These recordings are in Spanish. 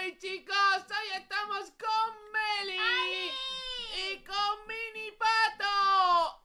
¡Hey chicos! Hoy estamos con Meli ¡Ali! y con Mini Pato.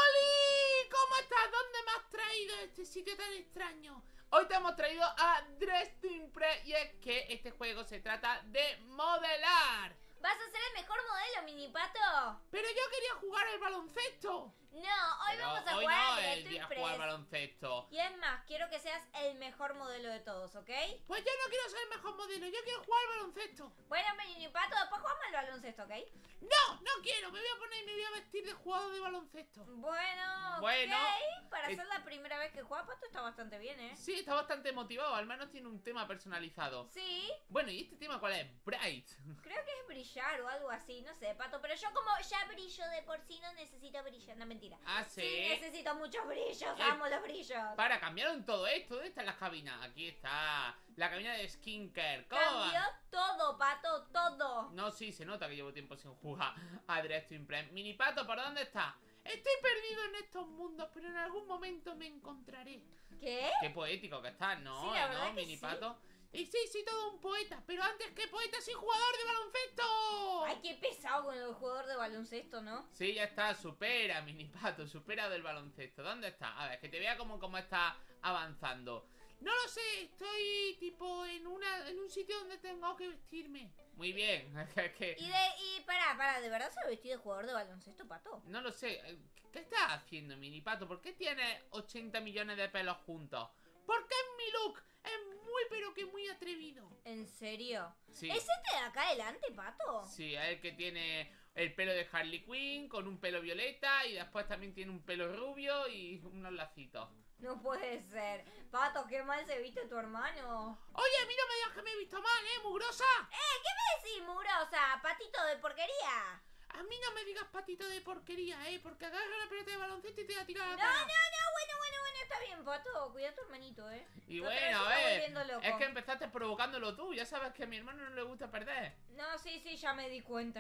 ¡Oli! ¿Cómo estás? ¿Dónde me has traído a este sitio tan extraño? Hoy te hemos traído a Dress to Impress y es que este juego se trata de modelar. ¿Vas a ser el mejor modelo, Mini Pato? Pero yo quería jugar al baloncesto. No, hoy Pero vamos a hoy jugar no al es Dress el to día de Impress. jugar al baloncesto. Y es más, quiero que seas el mejor modelo de todos, ¿ok? Pues yo no quiero ser el mejor modelo, yo quiero jugar al baloncesto. Bueno, Mini Pato, después jugamos al baloncesto, ¿ok? No quiero, me voy a poner y me voy a vestir de jugador de baloncesto. Bueno, ok. Para ser la primera vez que juega, Pato está bastante bien, ¿eh? Sí, está bastante motivado, al menos tiene un tema personalizado. Sí, Bueno, ¿y este tema cuál es? Bright. creo que es brillar o algo así, no sé, Pato. Pero yo como ya brillo de por sí no necesito brillar, no, mentira. Ah, Sí, necesito muchos brillos, Eh, amo los brillos. Para, cambiaron todo esto. ¿Dónde están las cabinas? Aquí está la cabina de skincare. ¿Cómo Cambió va? todo, Pato, todo. No, sí, se nota que llevo tiempo sin jugar a Dress to Impress. Mini Pato, ¿por dónde está? Estoy perdido en estos mundos, pero en algún momento me encontraré. ¿Qué? Qué poético que estás, ¿no? Sí, la verdad ¿No, que Mini sí. Pato? Y sí, todo un poeta, pero antes que poeta soy jugador de baloncesto. Ay, qué pesado con el jugador de baloncesto, ¿no? Sí, ya está, supera, Mini Pato, supera del baloncesto. ¿Dónde está? A ver, que te vea cómo está avanzando. No lo sé, estoy tipo en un sitio donde tengo que vestirme. Muy bien, es que Y para, ¿de verdad se ha vestido de jugador de baloncesto, Pato? no lo sé. ¿Qué estás haciendo, Mini Pato? ¿Por qué tienes 80 millones de pelos juntos? Porque es mi look, es muy pero que muy atrevido. ¿En serio? Sí. ¿Es este de acá adelante, Pato? Sí, es el que tiene el pelo de Harley Quinn con un pelo violeta y después también tiene un pelo rubio y unos lacitos. No puede ser. Pato, qué mal se viste tu hermano. Oye, a mí no me digas que me he visto mal, mugrosa. ¿Qué me decís, mugrosa? Patito de porquería. A mí no me digas patito de porquería, porque agarra la pelota de baloncesto y te la tira a la No, cara. bueno, está bien, Pato. Cuida a tu hermanito, Y Otra bueno, vez a se está ver, volviendo loco. es que empezaste provocándolo tú. Ya sabes que a mi hermano no le gusta perder. No, sí, ya me di cuenta,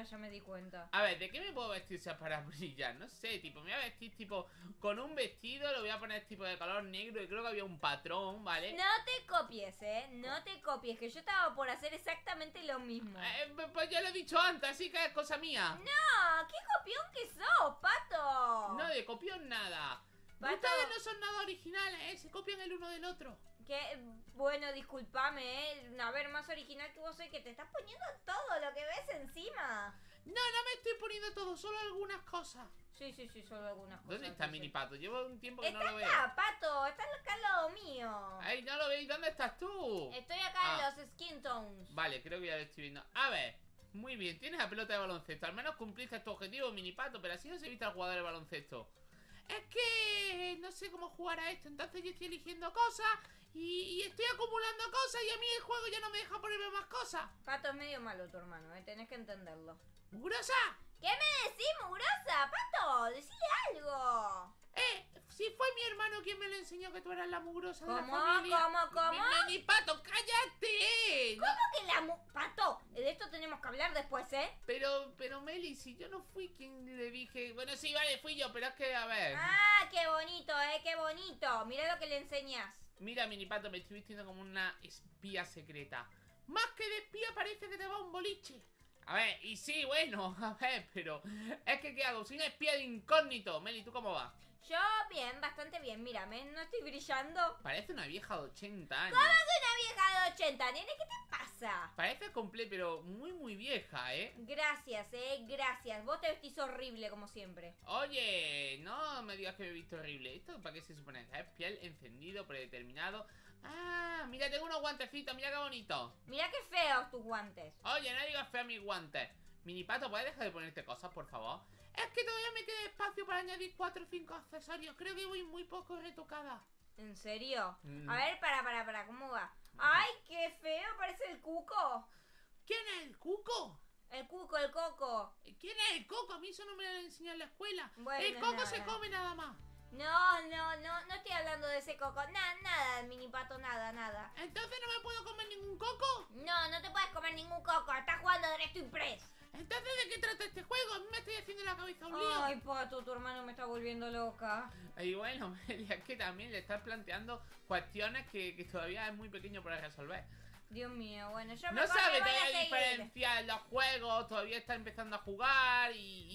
A ver, ¿de qué me puedo vestir si es para brillar? No sé, tipo, me voy a vestir tipo con un vestido, lo voy a poner tipo de color negro y creo que había un patrón, ¿vale? No te copies, no te copies, que yo estaba por hacer exactamente lo mismo. Pues ya lo he dicho antes, así que es cosa mía. No, qué copión que sos, Pato. No, de copión nada. Pato. Ustedes no son nada originales, se copian el uno del otro. Que, bueno, discúlpame, A ver, más original que vos soy, que te estás poniendo todo lo que ves encima. No me estoy poniendo todo, solo algunas cosas. Sí, solo algunas cosas. ¿Dónde está sí, Mini sí. Pato? Llevo un tiempo que Está no lo veo. acá, Pato, está acá al lado mío. Ay, no lo veis, ¿dónde estás tú? Estoy acá Ah. en los skin tones. Vale, creo que ya lo estoy viendo. A ver, muy bien, tienes la pelota de baloncesto. Al menos cumpliste tu objetivo, Mini Pato, pero así no se viste al jugador de baloncesto. Es que no sé cómo jugar a esto, entonces yo estoy eligiendo cosas y estoy acumulando cosas y a mí el juego ya no me deja ponerme más cosas. Pato, es medio malo tu hermano, tenés que entenderlo. ¡Mugrosa! ¿Qué me decís, mugrosa? Pato, decile algo. Si fue mi hermano quien me lo enseñó que tú eras la mugrosa de la ¿Cómo? familia. ¿Cómo? Mini Pato, cállate. ¿Cómo que Pato, de esto tenemos que hablar después, Pero Meli, si yo no fui quien le dije... Bueno, sí, vale, fui yo, pero es que, a ver... Ah, qué bonito, qué bonito. Mira lo que le enseñas. Mira, Mini Pato, me estoy vistiendo como una espía secreta. Más que de espía parece que te va un boliche. A ver, y sí, bueno, a ver, pero... Es que, ¿qué hago? Soy una espía de incógnito. Meli, ¿tú cómo vas? Yo bien, bastante bien. Mírame, no estoy brillando. Parece una vieja de 80 años. ¿Cómo que una vieja de 80, nene? ¿Qué te pasa? Parece completo, pero muy vieja, Gracias, gracias. Vos te vestís horrible como siempre. Oye, no me digas que me he visto horrible. ¿Esto para qué se supone? Es piel encendido, predeterminado. Ah, mira, tengo unos guantecitos, mira qué bonito. Mira qué feos tus guantes. Oye, no digas feo a mis guantes. Mini Pato, ¿puedes dejar de ponerte cosas, por favor? Es que todavía me queda espacio para añadir 4 o 5 accesorios. Creo que voy muy poco retocada. ¿En serio? Mm. A ver, para, ¿cómo va? ¡Ay, qué feo! Parece el cuco. ¿Quién es el cuco? El cuco, el coco. ¿Quién es el coco? A mí eso no me lo enseñó en la escuela. Bueno, el coco nada. se come nada más. No estoy hablando de ese coco. Nada, Mini Pato, nada. ¿Entonces no me puedo comer ningún coco? No te puedes comer ningún coco. Estás jugando Dress to Impress. ¿Entonces de qué trata este juego? A mí me estoy haciendo la cabeza un lío. Ay, Pato, tu hermano me está volviendo loca. Y bueno, Meli, es que también le estás planteando cuestiones que todavía es muy pequeño para resolver. Dios mío, bueno, yo No mejor sabe me voy a todavía seguir. diferenciar los juegos, todavía está empezando a jugar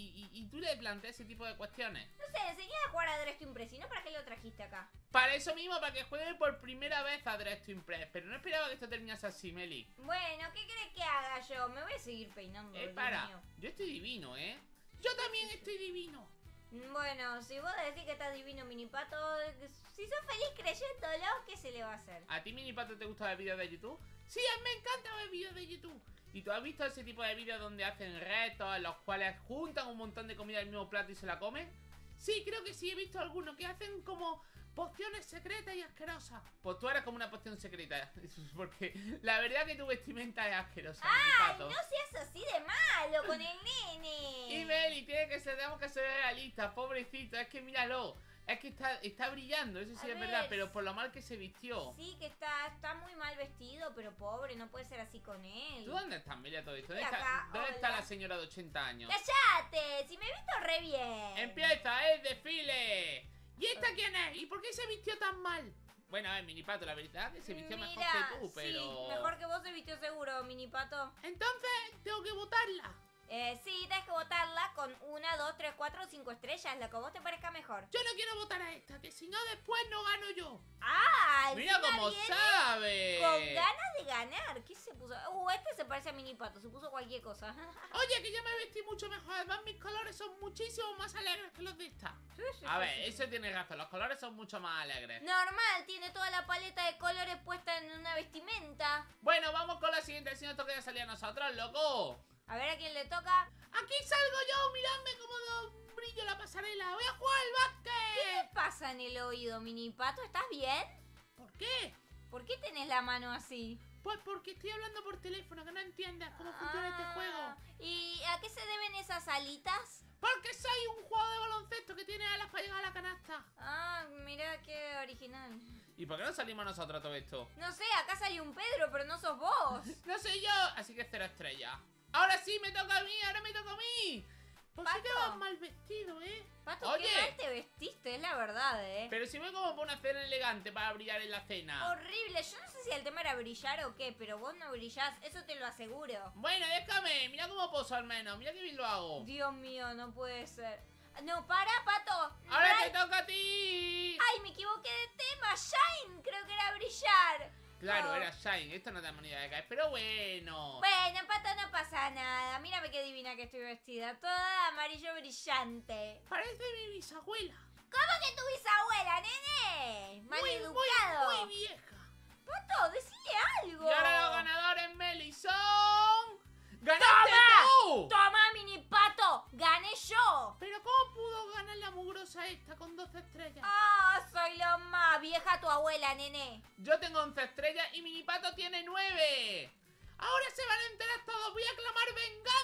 y tú le planteas ese tipo de cuestiones. No sé, enseñé a jugar a Dress to Impress, ¿y no para qué lo trajiste acá? Para eso mismo, para que juegue por primera vez a Dress to Impress. Pero no esperaba que esto terminase así, Meli. Bueno, ¿qué crees que haga yo? Me voy a seguir peinando, Dios Para, mío. yo estoy divino, ¿eh? Yo también estoy divino. Bueno, si vos decís que estás divino, Minipato, si sos feliz creyéndolo, ¿qué se le va a hacer? ¿A ti, Minipato, te gustan los vídeos de YouTube? Sí, a mí me encantan los vídeos de YouTube. ¿Y tú has visto ese tipo de vídeos donde hacen retos en los cuales juntan un montón de comida en el mismo plato y se la comen? Sí, creo que sí, he visto algunos que hacen como pociones secretas y asquerosas. Pues tú eres como una poción secreta, porque la verdad que tu vestimenta es asquerosa, ¡Ay, Minipato. no seas así de malo con el nene! Y Meli, tenemos que ser realistas, pobrecito, es que míralo. Es que está brillando, eso sí A es verdad, ver, pero por lo mal que se vistió. Sí, que está muy mal vestido, pero pobre, no puede ser así con él. ¿Tú dónde estás, Meli, a todo esto? Estoy acá, ¿Dónde está hola. la señora de 80 años? ¡Cállate! Si me he visto re bien. ¡Empieza el desfile! ¿Y esta quién es? ¿Y por qué se vistió tan mal? Bueno, a ver, Minipato, la verdad que se vistió mejor que tú, pero... Sí, mejor que vos se vistió seguro, Minipato. Entonces, tengo que votarla. Sí, tienes que votarla con 1, 2, 3, 4 o 5 estrellas, lo que a vos te parezca mejor. Yo no quiero votar a esta, que si no después no gano yo. ¡Ah! ¡Mira encima cómo viene sabe! con ganas de ganar. ¿Qué se puso? Este se parece a Minipato, se puso cualquier cosa. Oye, que yo me vestí mucho mejor. Además, mis colores son muchísimo más alegres que los de esta. A ver, eso tiene razón. Los colores son mucho más alegres. Normal, tiene toda la paleta de colores puesta en una vestimenta. Bueno, vamos con la siguiente. Si nos toca ya salir a nosotros, loco. A ver a quién le toca. Aquí salgo yo, miradme cómo brillo la pasarela. Voy a jugar al ¿Qué básquet. te pasa en el oído, Minipato? ¿Estás bien? ¿Por qué? ¿Por qué tenés la mano así? Pues porque estoy hablando por teléfono, que no entiendes cómo funciona este juego. ¿Y a qué se deben esas alitas? Porque soy un jugador de baloncesto que tiene alas para llegar a la canasta. Ah, mira qué original. ¿Y por qué no salimos nosotros a todo esto? No sé, acá salió un Pedro, pero no sos vos. No soy yo, así que 0 estrellas. Ahora sí, me toca a mí, ahora me toca a mí. Pues sí Pato. que vas mal vestido, ¿eh? Pato, Oye. qué mal te vestiste, es la verdad, Pero si voy como por una cena elegante para brillar en la cena. Horrible, yo no sé si el tema era brillar o qué, pero vos no brillás, eso te lo aseguro. Bueno, déjame, mira cómo poso al menos, mira qué bien lo hago. Dios mío, no puede ser. No, para, Pato. Ahora Ay, te toca a ti. Ay, me equivoqué de tema. Shine, creo que era brillar. Claro, Oh. era Shine, esto no te da manera de caer, pero bueno. Bueno, Pato, no pasa nada. Mírame qué divina que estoy vestida. Toda amarillo brillante. Parece mi bisabuela. ¿Cómo que tu bisabuela, nene? Maleducado. Muy vieja. Pato, decile algo. Y ahora los ganadores, Meli, son... ¡Ganaste ¡Toma! tú! Toma, mini pato. Gané yo. Pero ¿cómo pudo ganar la mugrosa esta con 12 estrellas? Ah, soy lo más vieja tu abuela, nene. Yo tengo 11 estrellas y Minipato tiene 9. Ahora se van a enterar todos. Voy a clamar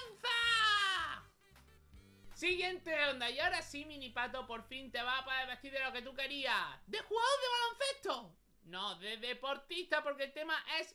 venganza. Siguiente ronda. Y ahora sí, Minipato, por fin te va a poder vestir de lo que tú querías. ¿De jugador de baloncesto? No, de deportista, porque el tema es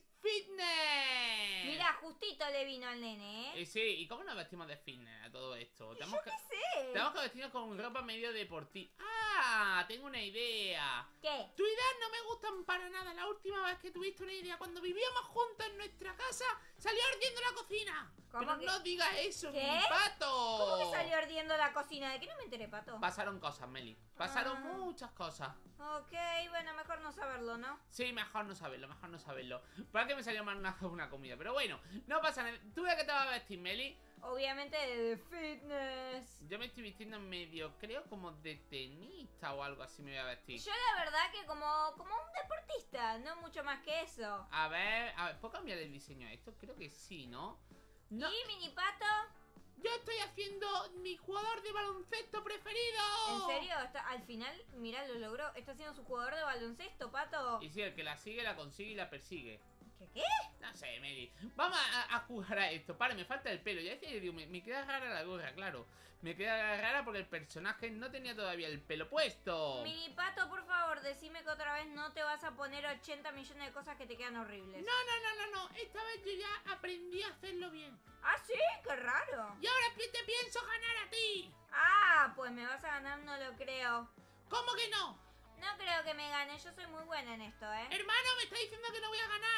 fitness. Mira, justito le vino al nene, ¿eh? Y sí, ¿y cómo nos vestimos de fitness a todo esto? Tenemos Yo qué sé. tenemos que vestirnos con ropa medio deportiva. ¡Ah! Tengo una idea. ¿Qué? Tus ideas no me gustan para nada. La última vez que tuviste una idea, cuando vivíamos juntos en nuestra casa, salió ardiendo la cocina. ¿Cómo Pero que- no digas eso, ¿Qué? mi pato. ¿Cómo que salió ardiendo la cocina? ¿De qué no me enteré, Pato? Pasaron cosas, Meli. Pasaron Ah. muchas cosas. Ok, bueno, mejor no saberlo, ¿no? Sí, mejor no saberlo, mejor no saberlo. Para que me salió mal una comida. Pero bueno, no pasa nada. ¿Tú de qué te vas a vestir, Meli? Obviamente de fitness. Yo me estoy vistiendo medio, creo, como de tenista o algo así me voy a vestir. Yo la verdad que como un deportista, no mucho más que eso. A ver, ¿puedo cambiar el diseño a esto? Creo que sí, ¿no? No, ¿Y mini pato? yo estoy haciendo mi jugador de baloncesto preferido. ¿En serio? Al final, mira, lo logró. Está siendo su jugador de baloncesto, Pato. Y sí, el que la sigue, la consigue y la persigue. ¿Qué? No sé, Meli. Vamos a jugar a esto. Para, me falta el pelo. Ya decía, digo, me queda rara la gorra, claro. Me queda rara porque el personaje no tenía todavía el pelo puesto. Mini pato, por favor, decime que otra vez no te vas a poner 80 millones de cosas que te quedan horribles. No. Esta vez yo ya aprendí a hacerlo bien. ¿Ah, sí? ¡Qué raro! Y ahora te pienso ganar a ti. Ah, pues me vas a ganar, no lo creo. ¿Cómo que no? No creo que me gane, yo soy muy buena en esto, ¿eh? Hermano, me está diciendo que no voy a ganar.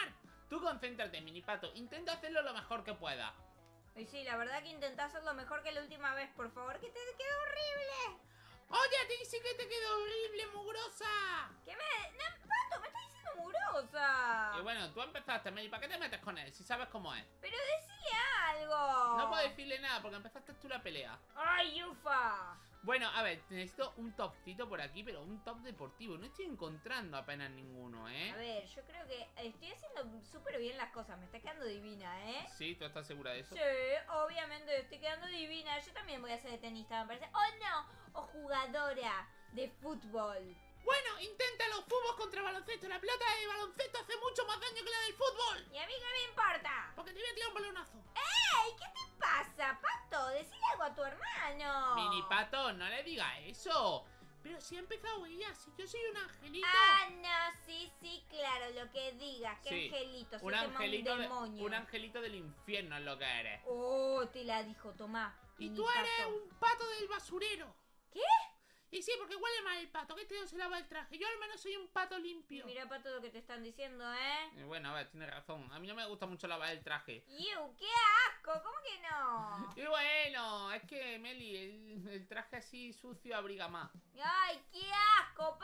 Tú concéntrate, Minipato. Intenta hacerlo lo mejor que pueda. Y sí, la verdad que intentás hacerlo mejor que la última vez, por favor, que te quedó horrible. Oye, a ti sí que te quedó horrible, mugrosa. ¿Qué me...? No, Pato, me estás diciendo mugrosa. Y bueno, tú empezaste, Meli. ¿Para qué te metes con él? Si sabes cómo es. Pero decile algo. No puedo decirle nada porque empezaste tú la pelea. ¡Ay, ufa! Bueno, a ver, necesito un topcito por aquí, pero un top deportivo. No estoy encontrando apenas ninguno, ¿eh? A ver, yo creo que estoy haciendo súper bien las cosas. Me está quedando divina, ¿eh? Sí, ¿tú estás segura de eso? Sí, obviamente estoy quedando divina. Yo también voy a ser tenista, me parece. ¡Oh, no! O jugadora de fútbol. Bueno, inténtalo. Fútbol contra baloncesto. La pelota de baloncesto hace mucho más daño que la del fútbol. ¿Y a mí qué me importa? Porque te voy a tirar un balonazo. ¡Ey! ¿Qué te pasa, Pato? Decile algo a tu hermano. Minipato, no le diga eso. Pero si ha empezado ella, si yo soy un angelito. Ah, no, sí, claro, lo que digas. ¿Qué Sí, angelito? Se un llama angelito, un demonio. un angelito del infierno es lo que eres. Oh, te la dijo, tomá. Y mini tú eres pato. un pato del basurero. ¿Qué? Y sí, porque huele mal el pato, que este no se lava el traje. Yo al menos soy un pato limpio. Mira, Pato, lo que te están diciendo, ¿eh? Bueno, a ver, tienes razón. A mí no me gusta mucho lavar el traje. ¡Iu, qué asco! ¿Cómo que no? Y bueno, es que, Meli, el traje así sucio abriga más. ¡Ay, qué asco,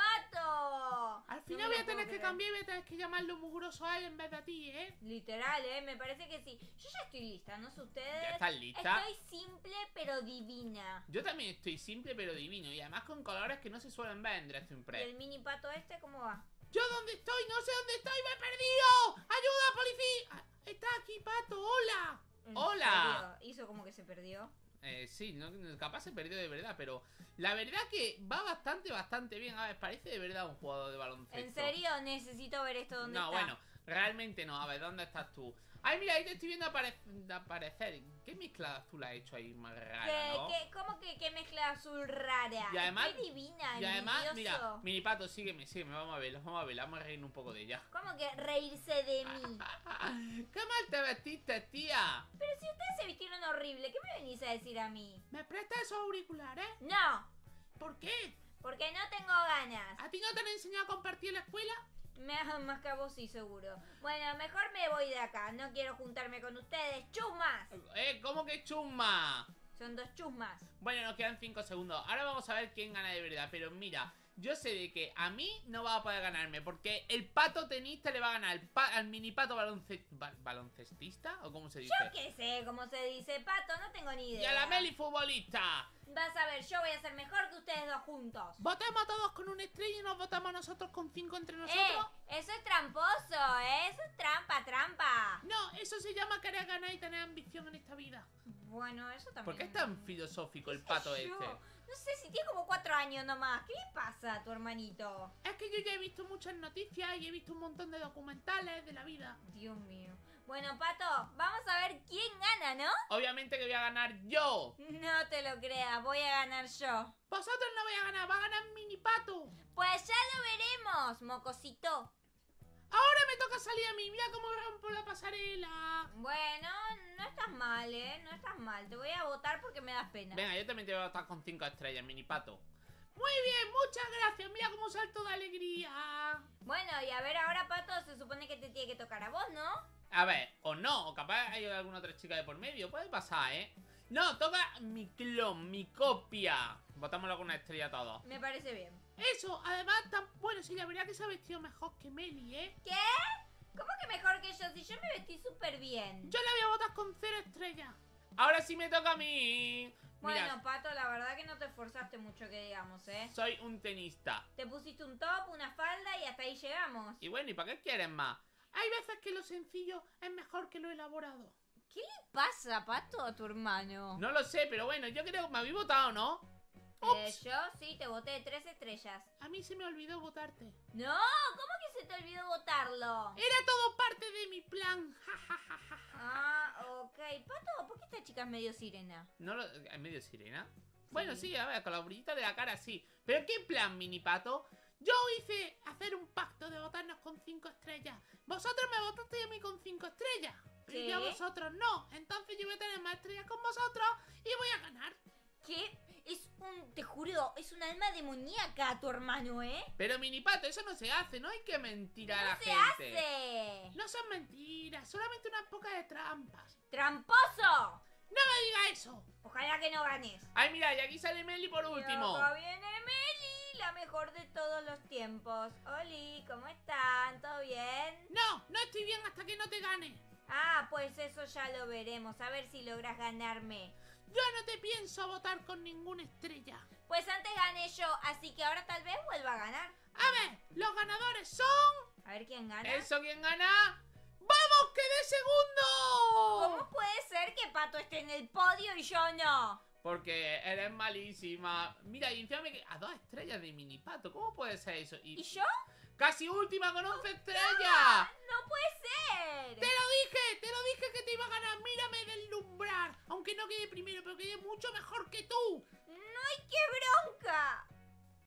Pato! Al No final me voy lo a tener puedo que creer. cambiar y voy a tener que llamarlo mugroso a él en vez de a ti, ¿eh? Literal, me parece que sí. Yo ya estoy lista, no sé ustedes. ¿Ya estás lista? Estoy simple pero divina. Yo también estoy simple pero divino. Y además con colores que no se suelen ver en Dressing ¿Y Press. el mini pato este cómo va? ¿Yo dónde estoy? No sé dónde estoy, me he perdido. ¡Ayuda, policía! Ah, está aquí, pato, hola. ¿En ¡Hola! serio? ¿Hizo como que se perdió? Sí, no, capaz se perdió de verdad, pero la verdad que va bastante bien. A ver, parece de verdad un jugador de baloncesto. ¿En serio? Necesito ver esto dónde No, está. bueno, realmente no. A ver, ¿dónde estás tú? Ay, mira, ahí te estoy viendo aparecer. ¿Qué mezcla azul has hecho ahí más rara, no? ¿Cómo que qué mezcla azul rara? Y además- Estoy divina, Y además, mira, envidioso. Minipato, sígueme, vamos a ver, vamos a reír un poco de ella. ¿Cómo que reírse de mí? ¡Qué mal te vestiste, tía! Pero si ustedes se vistieron horrible, ¿qué me venís a decir a mí? ¿Me prestas esos auriculares? No, ¿Por qué? porque no tengo ganas. ¿A ti no te han enseñado a compartir en la escuela? Más que a vos sí, seguro. Bueno, mejor me voy de acá. No quiero juntarme con ustedes. ¡Chusmas! ¿Cómo que chumma? Son dos chusmas. Bueno, nos quedan 5 segundos. Ahora vamos a ver quién gana de verdad. Pero mira, yo sé de que a mí no va a poder ganarme. Porque el pato tenista le va a ganar al mini pato baloncestista. ¿O cómo se dice? Yo qué sé cómo se dice, Pato, no tengo ni idea. Y a la Meli futbolista. Vas a ver, yo voy a ser mejor que ustedes dos juntos. Votemos todos con una estrella y nos votamos nosotros con 5 entre nosotros. Eso es tramposo, eso es trampa. No, eso se llama querer ganar y tener ambición en esta vida. Bueno, eso también. ¿Por qué es tan filosófico el ¿Qué pato sé yo? este? No sé, si tiene como 4 años nomás. ¿Qué le pasa a tu hermanito? Es que yo ya he visto muchas noticias y he visto un montón de documentales de la vida. Dios mío. Bueno, Pato, vamos a ver quién gana, ¿no? Obviamente que voy a ganar yo. No te lo creas, voy a ganar yo. Vosotros no vais a ganar, va a ganar mini pato. Pues ya lo veremos, mocosito. Ahora me toca salir a mí, mira cómo rompo la pasarela. Bueno, no estás mal, no estás mal. Te voy a votar porque me das pena. Venga, yo también te voy a votar con 5 estrellas, mini pato. Muy bien, muchas gracias, mira cómo salto de alegría. Bueno, y a ver ahora, Pato, se supone que te tiene que tocar a vos, ¿no? A ver, o no, o capaz hay alguna otra chica de por medio, puede pasar, ¿eh? No, toca mi clon, mi copia. Votámoslo con una estrella a todos. Me parece bien. Eso, además, bueno, sí, la verdad que se ha vestido mejor que Meli, ¿eh? ¿Qué? ¿Cómo que mejor que yo? Si yo me vestí súper bien. Yo la voy a votar con 0 estrellas. Ahora sí me toca a mí. Bueno, Mira, Pato, la verdad que no te esforzaste mucho, que digamos, soy un tenista. Te pusiste un top, una falda y hasta ahí llegamos. Y bueno, ¿y para qué quieres más? Hay veces que lo sencillo es mejor que lo elaborado. ¿Qué le pasa, Pato, a tu hermano? No lo sé, pero bueno, yo creo que me habéis votado, ¿no? Ups, Yo sí, te voté 3 estrellas. a mí se me olvidó votarte. No, ¿cómo que se te olvidó votarlo? Era todo parte de mi plan. Ja, ja, ja, ja, ja. Ah, ok. Pato, ¿por qué esta chica es medio sirena? ¿No lo, ¿es medio sirena? Bueno, sí, a ver, con la brillita de la cara sí. ¿Pero qué plan, mini pato? Yo hice hacer un pacto de votarnos con 5 estrellas. Vosotros me votaste a mí con 5 estrellas. Pero ¿Qué? yo a vosotros no. Entonces yo voy a tener más estrellas con vosotros y voy a ganar. ¿Qué? Es te juro, es un alma demoníaca tu hermano, ¿eh? Pero Minipato, eso no se hace, no hay que mentir a la ¡Se gente. hace! No son mentiras, solamente unas pocas de trampas. ¡Tramposo! ¡No me diga eso! Ojalá que no ganes. Ay, mira, y aquí sale Meli por último. Y acá viene Meli, la mejor de todos los tiempos. Oli, ¿cómo están? ¿Todo bien? No, no estoy bien hasta que no te gane. Ah, pues eso ya lo veremos. A ver si logras ganarme. Yo no te pienso votar con ninguna estrella. Pues antes gané yo, así que ahora tal vez vuelva a ganar. A ver, los ganadores son... A ver quién gana. ¿Eso quién gana? ¡Vamos, quedé segundo! ¿Cómo puede ser que Pato esté en el podio y yo no? Porque eres malísima. Mira, y encima me a 2 estrellas de Minipato. ¿Cómo puede ser eso? ¿Y yo? ¡Casi última con 11 estrellas! ¡No puede ser! ¡Te lo dije que te iba a ganar! ¡Mírame deslumbrar! Aunque no quede primero, pero quede mucho mejor que tú. ¡No hay que bronca!